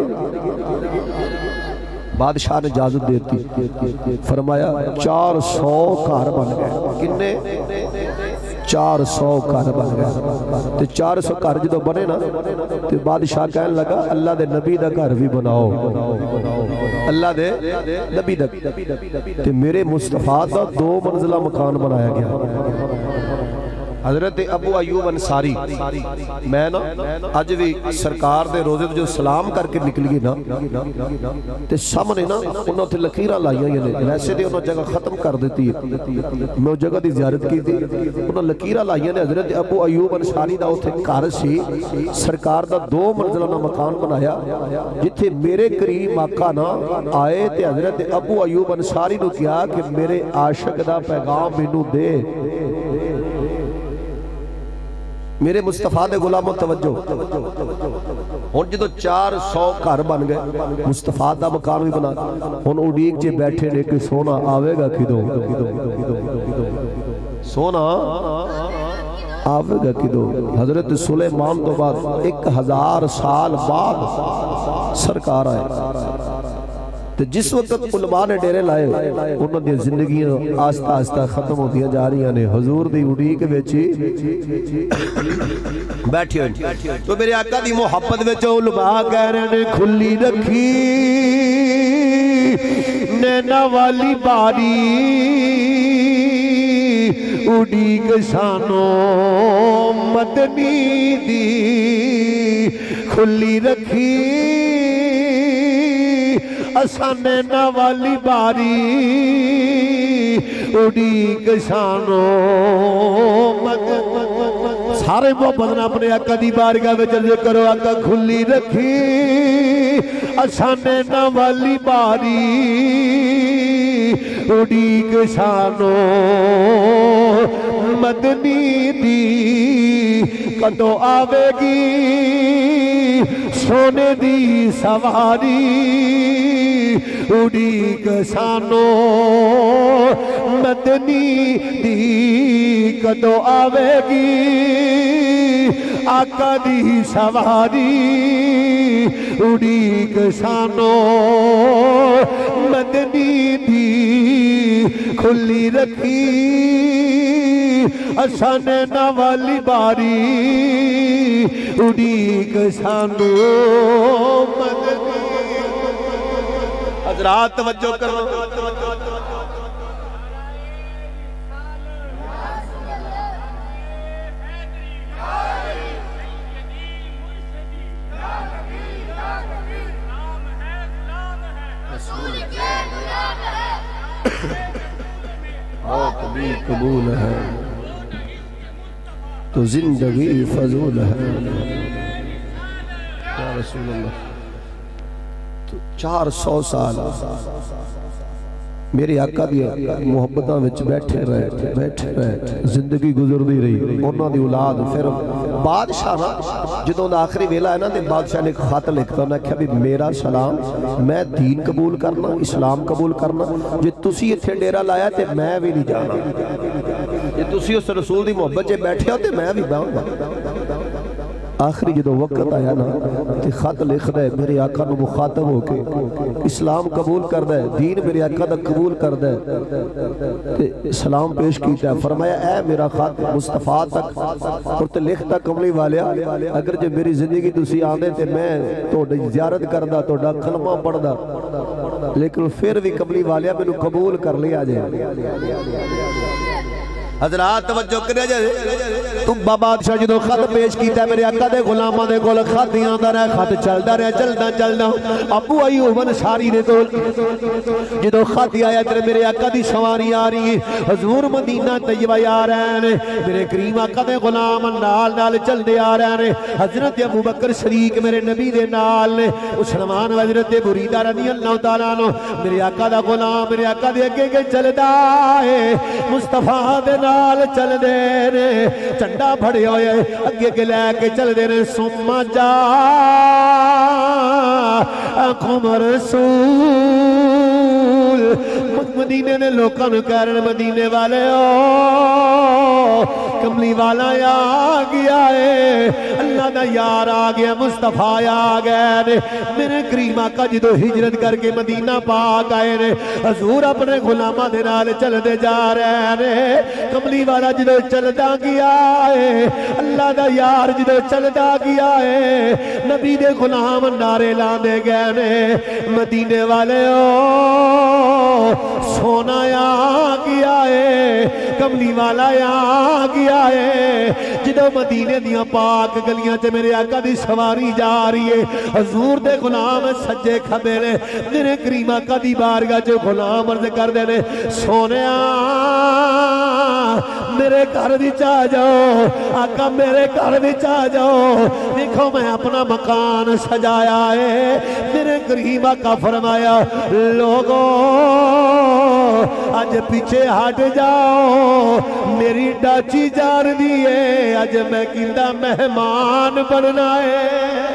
A: بادشاہ نے اجازت دیتی، فرمایا 400 گھر بن گئے، کنے 400 گھر بن گئے، تے 400 گھر جدو بنے نا تے بادشاہ کہنے لگا اللہ دے نبی دا گھر بھی بناؤ، اللہ دے نبی دا، تے میرے مصطفیٰ دا 2 منزلہ مکان بنایا گیا۔ حضرت ابو ایوب انصاری میں نا آج بھی سرکار دے روزے جو سلام کر کے نکلی نا تے سامنے نا انہوں تے لکیرہ لائیاں یعنی ویسے دے انہوں جگہ ختم کر دیتی ہے، میں جگہ دی زیارت کی تھی، انہوں لکیرہ لائیاں نے حضرت ابو ایوب انصاری دا اتھے کار سی سرکار دا 2 منزلہ نا مکان بنایا، جتھے میرے کریم آقا نا آئے تے حضرت ابو ایوب انصاری نو کیا کہ میرے عاشق دا پیغام مینوں دے، میرے مصطفیٰ دے غلاموں توجہ، ہن جدو 400 گھر بن گئے، مصطفیٰ دا مکان بھی بنا، ہن اڑیک جے بیٹھے نے کہ سونا آوے گا کدو، سونا آوے گا کدو۔ حضرت سلیمان تو بعد 1000 سال بعد سرکار آئے، تو جس وقت علماء نے ڈیرے لائے انہوں نے زندگیاں آستہ آستہ ختم ہوتی جا رہی ہیں، حضور دی اڑیک ویچی بیٹھی ہوئی، تو میرے آقا دی محبت ویچو علماء کہہ رہے ہیں کھلی رکھی نینا والی باری اڑیک سانو مدنی دی، کھلی رکھی
B: اسانے نوالی باری اڑیک شانو سارے محبت اپنے آقا دی بارگاہ میں چلے کرو آقا کھلی رکھی اسانے نوالی باری اڑیک شانو مدنی دی کدو آوے گی سونے دی سواری اڑیک شانو مدنی دی کدو آوے گی آقا دی سواری اڑیک شانو مدنی دی کھلی رکھی اسانے نوالی باری اڑیک شانو مدنی حضرات توجہ کرو
A: موت بھی قبول ہے تو زندگی فضول ہے یا رسول اللہ 400 سال میرے آقا دی محبتاں وچ بیٹھے رہے زندگی گزر دی رہی انہاں دی اولاد پھر بادشاہ نا جدوں دا آخری ویلا ہے نا تے بادشاہ نے ایک خط لکھتا انہاں کہا بھی میرا سلام میں دین قبول کرنا اسلام قبول کرنا جے تسی ایتھے ڈیرا لایا تے میں بھی نہیں جانا جے تسی اس رسول دی محبت چ بیٹھے ہو تے میں بھی باؤں آخری جدو وقت آیا نا تے خط لکھ دے میرے آقا نو مخاطب ہو کے اسلام قبول کر دے دین میرے آقا دا قبول کر دے تے سلام پیش کیتا ہے فرمایا اے میرا خط مصطفیٰ تک اور تے لکھتا کملی والیا اگر جو میری زندگی تسی آندے تے میں توڑی زیارت کردہ توڑا کلمہ پڑھدا لیکن پھر بھی کملی والیا میں نو قبول کر لیا جائے
B: حضرات توجہ کرے جائے تو بادشاہ جدو خط پیش کیتا ہے میرے آقا دے غلامہ دے گول خط دیاں دا رہے خط چلدا رہے چلدا ابو ایوب انصاری نے تو جدو خط آیا تیرے میرے آقا دی سواری آ رہی ہے حضور مدینہ طیبہ آ رہے ہیں میرے کریم آقا دے غلام نال چل دے آ رہے ہیں حضرت ابو بکر شریک میرے نبی دے نال نے عثمان حضرت بریدہ رضی اللہ تعالیٰ عنہ میرے آقا دا غلام میرے آقا دے اگے چلدا ہے مصطفیٰ دے نال چل دے نے چنڈا بھڑے ہوئے اگے کے لے کے چل دے نے سمہ جا اقم رسول مدینے نے لوکاں نو کہہ رہے مدینے والے او کملی والا آ گیا ہے اللہ دا یار آ گیا مصطفیٰ آ گئے نے میرے کریم آقا جدو ہجرت کر کے مدینہ پاک آئے نے حضور اپنے غلامہ دے نال چل دے جا رہے نے کملی والا جدو چل دا گیا ہے اللہ دا یار جدو چل دا گیا ہے نبی دے غلام نعرے لاندے گئے نے مدینے والے او سونا آ گیا ہے کملی والا آ گیا ہے جدو مدینے دیاں پاک گلیاں چے میرے آقا دی سواری جا رہی ہے حضور دے غلام سجے کھبے نے میرے کریم آقا دی بارگاہ چے غلام عرض کر دے نے سونے میرے گھر بھی چاہ جاؤ آقا میرے گھر بھی چاہ جاؤ دیکھو میں اپنا مکان سجایا ہے میرے کریم آقا فرمایا لوگوں آج پیچھے ہٹ جاؤ میری ڈاچی جان دیئے آج میں کندہ مہمان بننا ہے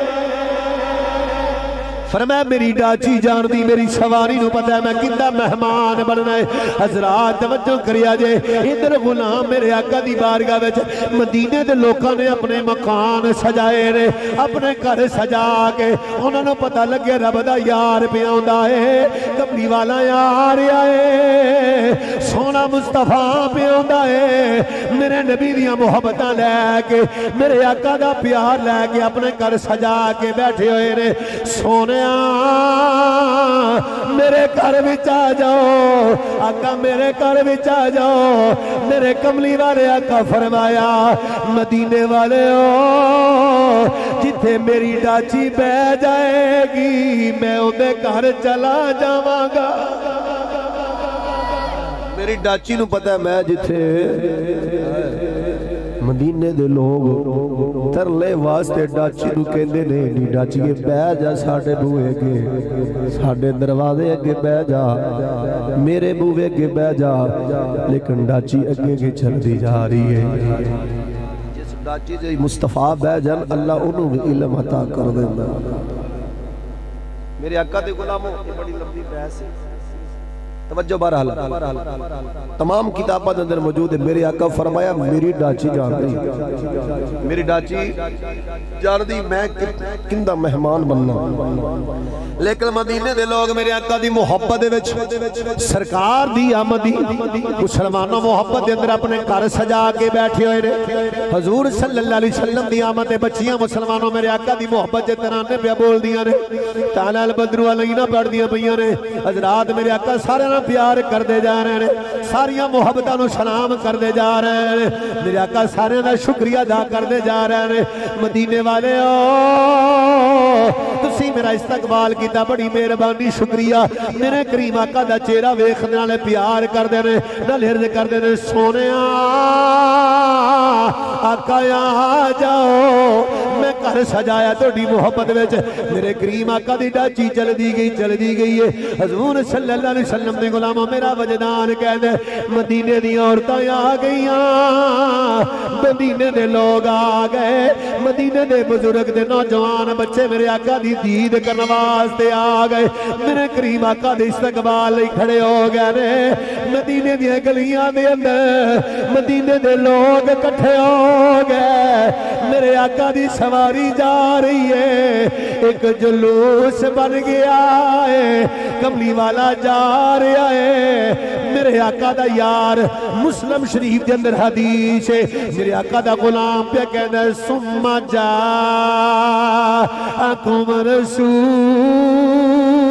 B: فرمایا میری ڈاچی جان دی میری سواری نو پتہ ہے میں کندہ مہمان بننا ہے حضرات توجہ کریا جے ادھر غلام میرے آقا دی بارگاہ وچ مدینے دے لوکاں نے اپنے مکان سجائے نے اپنے گھر سجا کے انہوں نے پتہ لگے رب دا یار پہ آندا ہے کملی والا یار آئے سونا سونا مصطفیٰ پہ آندا ہے میرے نبی دیاں محبتاں لے کے میرے آقا دا پیار لے کے اپنے گھر سجا کے بیٹھے ہوئے نے سونیا میرے گھر وچ آ جاؤ آقا میرے گھر وچ آ جاؤ میرے کملی والے آقا فرمایا مدینے والے ہو جتھے میری ڈاچی بہ جائے گی میں اندے گھر چلا جاواں گا میری ڈاچی نو پتہ ہے میں جتھے مدینے دے لوگ ترلے واسطے ڈاچی نو کہندے نے نہیں ڈاچی کے بہ جا ساڈے بوئے کے ساڈے دروازے اگے بہ جا میرے بوئے کے بہ جا لیکن ڈاچی اگے کے چل دی جا رہی ہے جس ڈاچی سے مصطفیٰ بہ جان اللہ انہوں بھی علم عطا کر دینا میرے آقا دے غلاموں یہ بڑی لمبی بحث ہے توجہ بہرحال تمام کتابات اندر موجود ہے میرے آقا فرمایا میری ڈاچی جان دی میری ڈاچی جان دی میں کندہ مہمان بننا لیکن مدینے دے لوگ میرے آقا دی محبت دے وچ سرکار دی آمدی مسلمانوں محبت دے اندر اپنے گھر سجا کے بیٹھے ہوئے رہے حضور صلی اللہ علیہ وسلم دی آمد بچیاں مسلمانوں میرے آقا دی محبت دے ترانے پہ بول دیاں نے تعالیٰ البدر علینا پڑھ دیاں پہیاں نے حضرات میرے آقا سارے نہ پیار کر دے جا رہے ہیں ساریاں محبتاں نو سلام کر دے جا رہے ہیں میرے آقا سارے نہ شکریہ ادا کر دے جا رہے ہیں مدینے والے تسی میرا استقبال کیتا بڑی مہربانی شکریہ میرے کریم آقا دا چہرہ ویکھنے والے پیار کر دے نے نال ہرد کر دے نے سونیا آقا آ جاؤ میں گھر سجایا تہاڈی محبت وچ میرے کریم آقا دی ڈاچی چل دی گئی ہے حضور صلی اللہ علیہ وسلم دے غلاموں میرا وجدان کہندے مدینے دی عورتاں آ گئیاں مدینے دے لوگ آ گئے مدینے دے بزرگ دے نوجوان بچے میرے آقا دی دید کرنے واسطے آ گئے میرے کریم آقا دے استقبال لئی کھڑے ہو گئے نے مدینے دی گلیاں دے اندر مدینے دے لوگ اکٹھے ہو گئے میرے آقا دی سواری جا رہی ہے ایک جلوس بن گیا ہے کملی والا جا رہا ہے میرے آقا دا یار مسلم شریف کے اندر حدیث ہے میرے آقا دا غلام پہ کہنا ہے ثم جاءکم رسول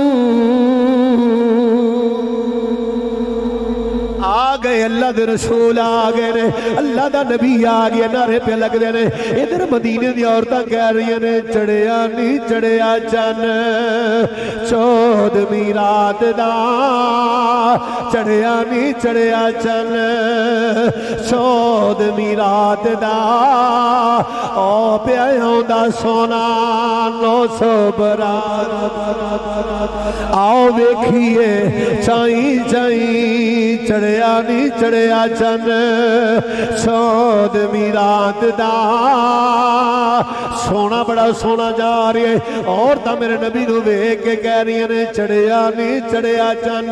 B: آگئے اللہ دے رسول آگئے نے اللہ دا نبی آگئے نعرے پہ لگ دے نے ادھر مدینے دی عورتاں کہہ رہی ہیں چڑھیا نہیں چڑھیا چن 14ویں رات دا چڑھیا نہیں چڑھیا چن 14ویں رات دا او پیاؤں دا سونا 900 برات آؤ ویکھیے چائیں چائیں چڑھیا نہیں چڑھیا چن 14ویں رات دا سونا بڑا سونا جا رہی ہے عورتاں میرے نبی نو ویکھ کے کہہ رہی ہیں چڑھیا نہیں چڑھیا چن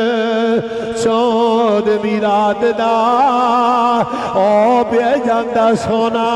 B: 14ویں رات دا او پہ جاندا سونا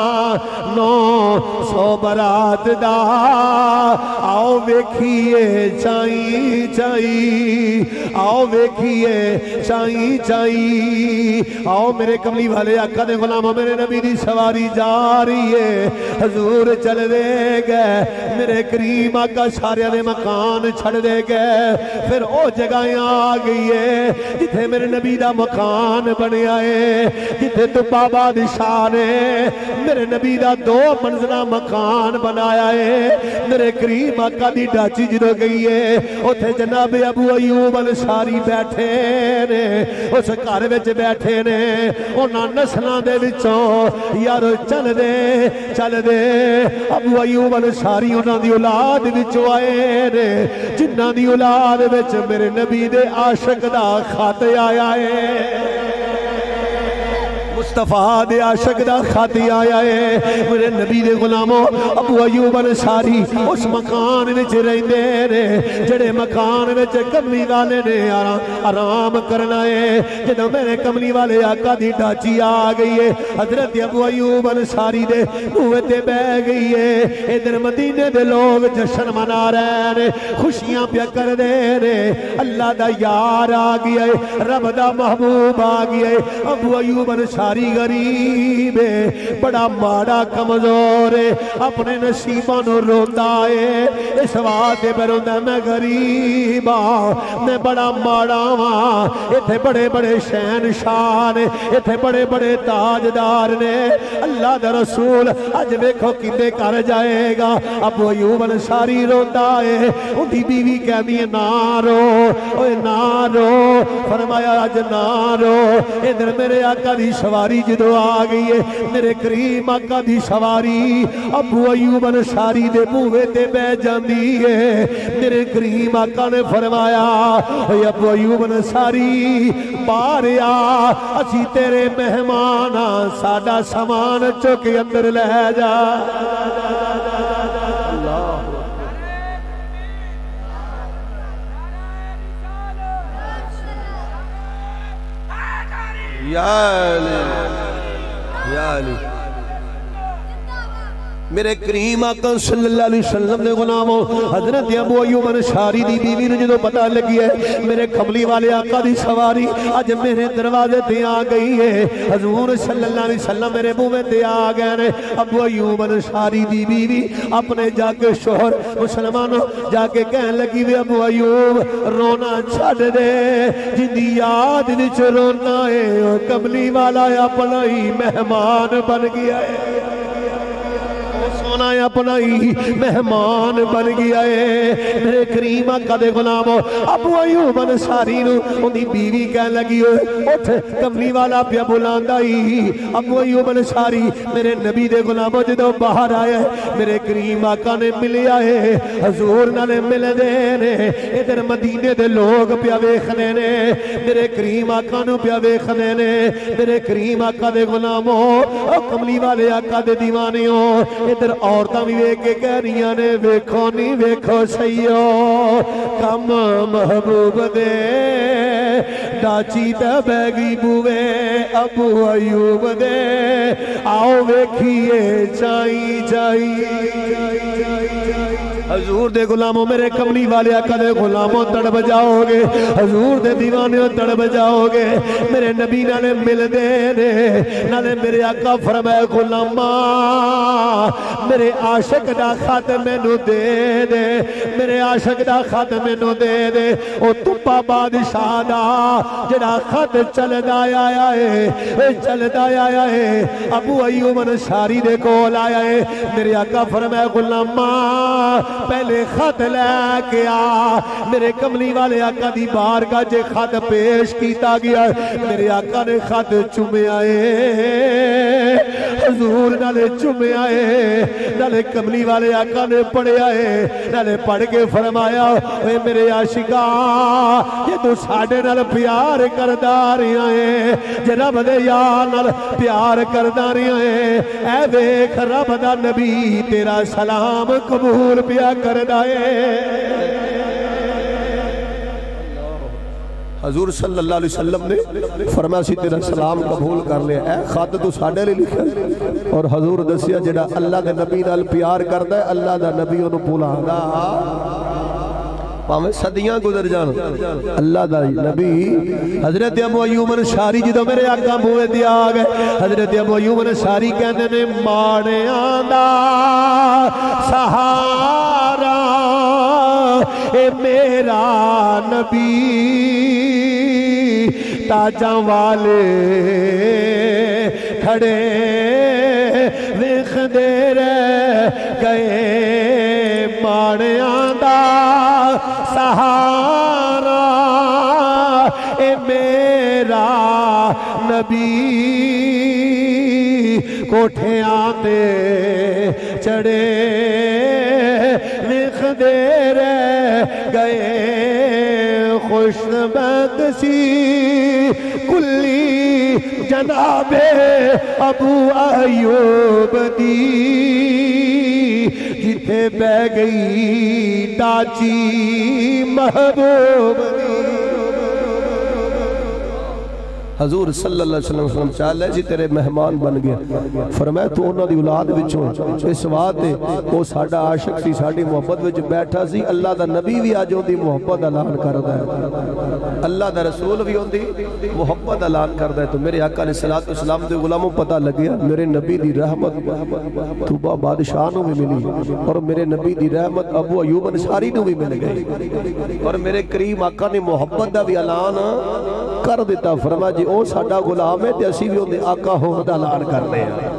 B: 900 برات دا آؤ ویکھیے چائیں چائیں آؤ ویکھیے چائیں چائیں آؤ میرے کملی والے آقا دے غلاموں میرے نبی دی سواری جا رہی ہے حضور چل دے گئے میرے کریم آقا سارے دے مکان چھڑ دے گئے پھر او جگہیں آ گئی ہے جتھے میرے نبی دا مکان بنے آئے جتھے تو بابا دشاہ نے میرے نبی دا 2 منزلہ مکان بنایا ہے میرے کریم آقا دی ڈاچی جدو گئی ہے اتھے جناب ابو ایوب انصاری بیٹھے نے اس گھر وچ بیٹھے نے انہاں نسلاں دے وچوں یارو چل دے ابو ایوب انصاری انہاں دی اولاد وچوں آئے نے جنہاں دی اولاد وچ میرے نبی دے عاشق دا خط آیا ہے مصطفیٰ دے عاشق دا خاتی آیا ہے میرے نبی دے غلاموں ابو ایوب انصاری اس مکان وچ رہندے نے جڑے مکان وچ کملی والے نے آرام کرنا ہے جدوں میرے کملی والے آقا دی ڈاچی آ گئی ہے حضرت ابو ایوب انصاری دے منہ تے بہ گئی ہے ادھر مدینے دے لوگ جشن منا رہے نے خوشیاں پیا کر دے نے اللہ دا یار آ گیا ہے رب دا محبوب آ گیا ہے ابو ایوب انصاری غریب ہے بڑا ماڑا کمزور ہے اپنے نصیباں نو روندا ہے اس واسطے پہ روندا میں غریب ہاں میں بڑا ماڑا ہاں ایتھے بڑے بڑے شہنشاہ نے ایتھے بڑے بڑے تاجدار نے اللہ دا رسول اج ویکھو کدے کر جائے گا ابو ایوب انصاری روندا ہے اُندی بیوی کہندی ہے نہ رو اوے نہ رو فرمایا اج نہ رو ادھر میرے آقا دی سواری جدو آ گئی ہے میرے کریم آقا دی سواری ابو ایوب انصاری دے منہ تے بہ جاندی ہے میرے کریم آقا نے فرمایا اے ابو ایوب انصاری باہر آ اسی تیرے مہمان ساڈا سامان چک اندر لے جا یا علی میرے کریم آقا صلی اللہ علیہ وسلم نے غلاموں حضرت ابو ایوب انصاری دی بیوی نے جدو پتہ لگی ہے میرے کملی والے آقا دی سواری اج میرے دروازے تے آ گئی ہے حضور صلی اللہ علیہ وسلم میرے منہ تے آ گئے نے ابو ایوب انصاری دی بیوی اپنے جا کے شوہر مسلمانوں جا کے کہنے لگی وے ابو ایوب رونا چھڈ دے جندی یاد وچ رونا ہے او کملی والا اپنا ہی مہمان بن گیا ہے اپنا ہی مہمان بن گیا ہے میرے کریم آقا دے غلاموں ابو ایوب انصاری نو اندی بیوی کہنے لگی اٹھ کملی والا پیا بلاندا ہی ابو ایوب انصاری میرے نبی دے غلاموں جدو باہر آیا ہے میرے کریم آقا نے ملیا ہے حضور نالے مل دے نے ادھر مدینے دے لوگ پیا ویکھنے نے میرے کریم آقا نو پیا ویکھنے نے میرے کریم آقا دے غلاموں او کملی والے آقا دے دیوانیوں ادھر عورتاں بھی ویکھ کے کہہ رہیاں نے ویکھو نہیں ویکھو سیو کم محبوب دے ڈاچی تے بہ گئی بوے ابو ایوب دے آؤ ویکھیے چائی چائی حضور دے غلاموں میرے کملی والے آقا دے غلاموں تڑپ جاؤ گے حضور دے دیوانیوں تڑپ جاؤ گے میرے نبی نالے مل دے نے نالے میرے آقا فرمائے غلاماں میرے عاشق دا خط مینوں دے دے میرے عاشق دا خط مینوں دے دے او تپا بادشاہ دا جڑا خط چلدا آیا ہے چلدا آیا ہے ابو ایوب انصاری دے کول آیا ہے میرے آقا فرمائے غلاماں پہلے خط لے کے آ میرے کملی والے آقا دی بارگاہ جے خط پیش کیتا گیا میرے آقا نے خط چومے آئے حضور نالے چومے آئے نالے کملی والے آقا نے پڑھے آئے نالے پڑھ کے فرمایا اے میرے عاشقا یہ تو ساڑھے نال پیار کردہ رہا ہے جے رب دے یار نال پیار کردہ رہا ہے اے ویکھ رب دا نبی تیرا سلام قبول پیا کردہ ہے حضور صلی اللہ علیہ وسلم نے فرمایا سی تیرا سلام قبول کر لیا اے خط تو ساڑھے لے لکھا اور حضور دسیا جڑا اللہ دے نبی نال پیار کردا ہے اللہ دا نبی انہوں بھولاندا پاویں صدیاں گزر جان اللہ دا نبی حضرت ابو ایوب انصاری جدو میرے آقا منہ تے آ گئے حضرت ابو ایوب انصاری کہندے نے ماڑیاں دا سہارا اے میرا نبی تاجاں والے کھڑے ویکھ دے رہ گئے ماڑیاں دا سہارا اے میرا نبی کوٹھیاں تے چڑھے ویکھ دے رہ گئے خوش بخت سی کلی جناب ابو ایوب دی جتھے بہ گئی ڈاچی محبوب دی
A: حضور صلی اللہ علیہ وسلم چاہے جی تیرے مہمان بن گیا فرمایا تو انہوں دی اولاد وچوں اس واسطے وہ ساڈا عاشق سی ساڈی محبت وچ بیٹھا سی اللہ دا نبی بھی اج اودی محبت اعلان کردا ہے اللہ دا رسول بھی اودی محبت اعلان کردا ہے تو میرے آقا علیہ الصلوۃ والسلام دے غلاموں پتہ لگیا میرے نبی دی رحمت تو بادشاہ نو بھی ملی اور میرے نبی دی رحمت ابو ایوب انصاری نو بھی مل گئی اور میرے کریم آقا نے محبت دا بھی اعلان کر دیتا فرمایا جی او ساڈا غلام ہے تے اسی بھی اودے آقا ہون دا اعلان کرنے ہیں